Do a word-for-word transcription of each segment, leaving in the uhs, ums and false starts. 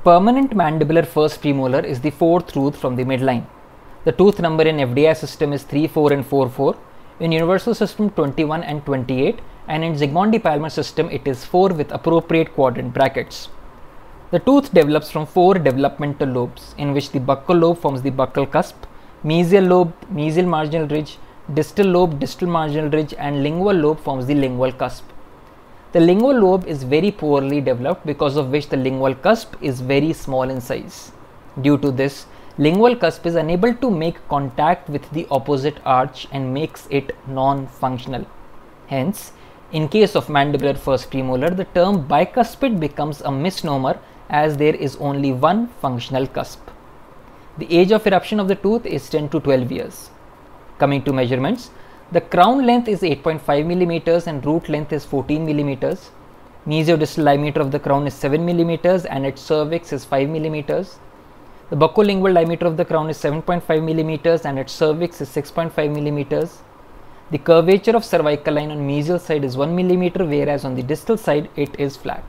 permanent mandibular first premolar is the fourth tooth from the midline. The tooth number in F D I system is three, four and four, four. In universal system twenty-one and twenty-eight, and in Zsigmondy-Palmer system it is four with appropriate quadrant brackets. The tooth develops from four developmental lobes, in which the buccal lobe forms the buccal cusp, mesial lobe, mesial marginal ridge, distal lobe, distal marginal ridge, and lingual lobe forms the lingual cusp. The lingual lobe is very poorly developed, because of which the lingual cusp is very small in size. Due to this, lingual cusp is unable to make contact with the opposite arch and makes it non-functional. Hence, in case of mandibular first premolar, the term bicuspid becomes a misnomer, as there is only one functional cusp. The age of eruption of the tooth is ten to twelve years. Coming to measurements, the crown length is eight point five millimeters and root length is fourteen millimeters. Mesiodistal diameter of the crown is seven millimeters and its cervix is five millimeters. The buccolingual diameter of the crown is seven point five millimeters and its cervix is six point five millimeters. The curvature of cervical line on mesial side is one millimeter, whereas on the distal side it is flat.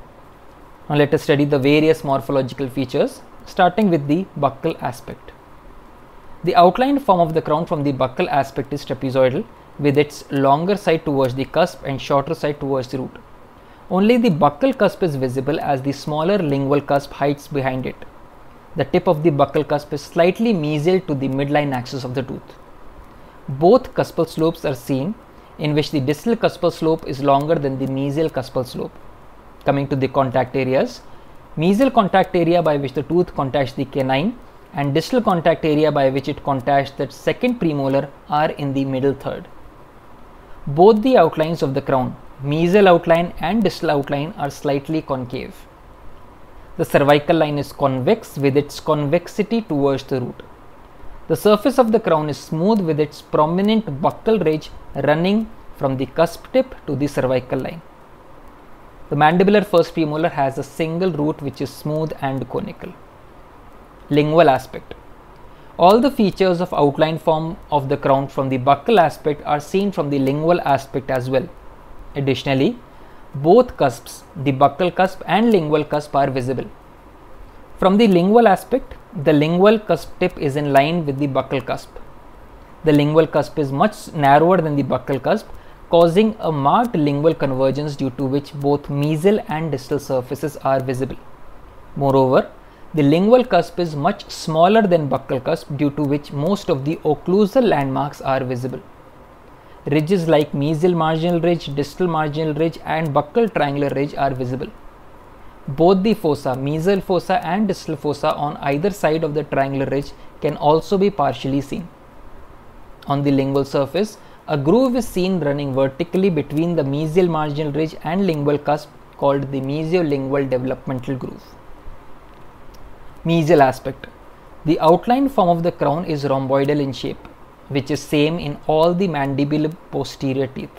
Now let us study the various morphological features, starting with the buccal aspect. The outlined form of the crown from the buccal aspect is trapezoidal, with its longer side towards the cusp and shorter side towards the root. Only the buccal cusp is visible, as the smaller lingual cusp hides behind it. The tip of the buccal cusp is slightly mesial to the midline axis of the tooth. Both cuspal slopes are seen, in which the distal cuspal slope is longer than the mesial cuspal slope. Coming to the contact areas, mesial contact area by which the tooth contacts the canine and distal contact area by which it contacts the second premolar are in the middle third. Both the outlines of the crown, mesial outline and distal outline, are slightly concave. The cervical line is convex with its convexity towards the root. The surface of the crown is smooth with its prominent buccal ridge running from the cusp tip to the cervical line. The mandibular first premolar has a single root which is smooth and conical. Lingual aspect. All the features of outline form of the crown from the buccal aspect are seen from the lingual aspect as well. Additionally, both cusps, the buccal cusp and lingual cusp, are visible. From the lingual aspect, the lingual cusp tip is in line with the buccal cusp. The lingual cusp is much narrower than the buccal cusp, causing a marked lingual convergence, due to which both mesial and distal surfaces are visible. Moreover, the lingual cusp is much smaller than buccal cusp, due to which most of the occlusal landmarks are visible. Ridges like mesial marginal ridge, distal marginal ridge and buccal triangular ridge are visible. Both the fossa, mesial fossa and distal fossa on either side of the triangular ridge, can also be partially seen. On the lingual surface, a groove is seen running vertically between the mesial marginal ridge and lingual cusp, called the mesiolingual developmental groove. Mesial aspect. The outline form of the crown is rhomboidal in shape, which is same in all the mandibular posterior teeth.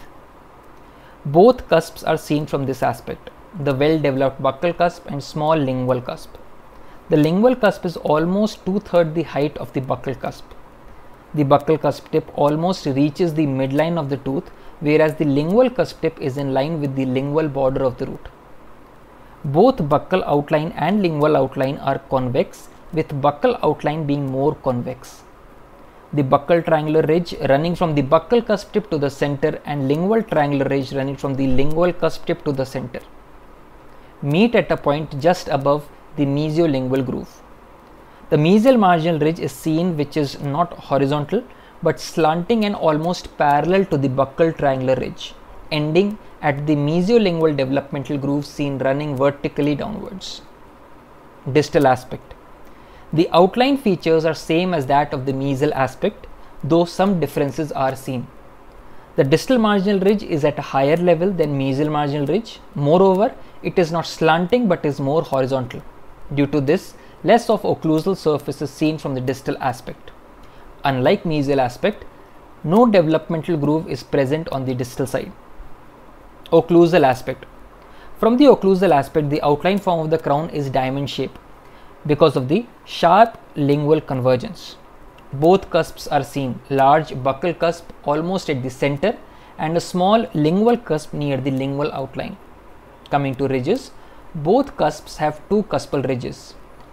Both cusps are seen from this aspect, the well developed buccal cusp and small lingual cusp. The lingual cusp is almost two-thirds the height of the buccal cusp. The buccal cusp tip almost reaches the midline of the tooth, whereas the lingual cusp tip is in line with the lingual border of the root. Both buccal outline and lingual outline are convex, with buccal outline being more convex. The buccal triangular ridge running from the buccal cusp tip to the center and lingual triangular ridge running from the lingual cusp tip to the center meet at a point just above the mesiolingual groove. The mesial marginal ridge is seen, which is not horizontal but slanting and almost parallel to the buccal triangular ridge, ending at the mesiolingual developmental groove seen running vertically downwards. Distal aspect. The outline features are same as that of the mesial aspect, though some differences are seen. The distal marginal ridge is at a higher level than mesial marginal ridge. Moreover, it is not slanting but is more horizontal. Due to this, less of occlusal surface is seen from the distal aspect. Unlike mesial aspect, no developmental groove is present on the distal side. Occlusal aspect. From the occlusal aspect, the outline form of the crown is diamond shape because of the sharp lingual convergence. Both cusps are seen, large buccal cusp almost at the center and a small lingual cusp near the lingual outline. Coming to ridges, both cusps have two cuspal ridges.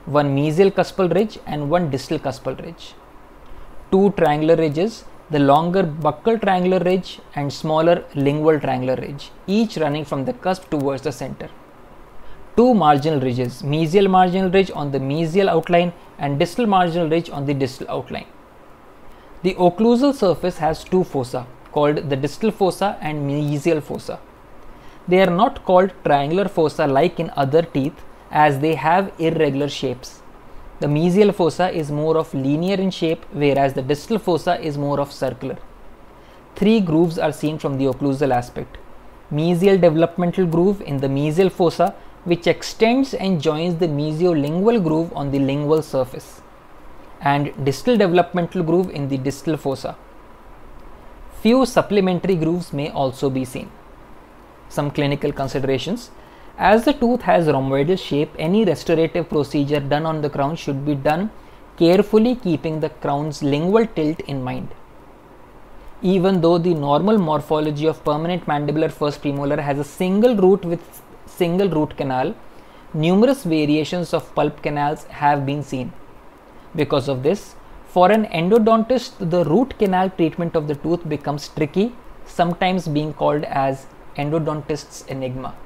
one mesial cuspal ridge and one distal cuspal ridge. Two triangular ridges, the longer buccal triangular ridge and smaller lingual triangular ridge, each running from the cusp towards the center. Two marginal ridges, mesial marginal ridge on the mesial outline and distal marginal ridge on the distal outline. The occlusal surface has two fossa, called the distal fossa and mesial fossa. They are not called triangular fossa like in other teeth, as they have irregular shapes. The mesial fossa is more of linear in shape, whereas the distal fossa is more of circular. Three grooves are seen from the occlusal aspect. Mesial developmental groove in the mesial fossa, which extends and joins the mesiolingual groove on the lingual surface, and distal developmental groove in the distal fossa. Few supplementary grooves may also be seen. Some clinical considerations. As the tooth has rhomboidal shape, any restorative procedure done on the crown should be done carefully, keeping the crown's lingual tilt in mind. Even though the normal morphology of permanent mandibular first premolar has a single root with single root canal, numerous variations of pulp canals have been seen. Because of this, for an endodontist, the root canal treatment of the tooth becomes tricky, sometimes being called as endodontist's enigma.